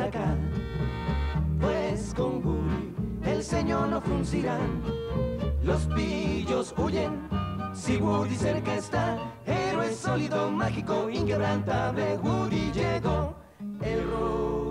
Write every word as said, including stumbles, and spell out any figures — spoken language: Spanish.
acá. Pues con Woody el ceño no fruncirán, los pillos huyen si Woody cerca está. Héroe sólido, mágico, inquebrantable, Woody llegó, el robo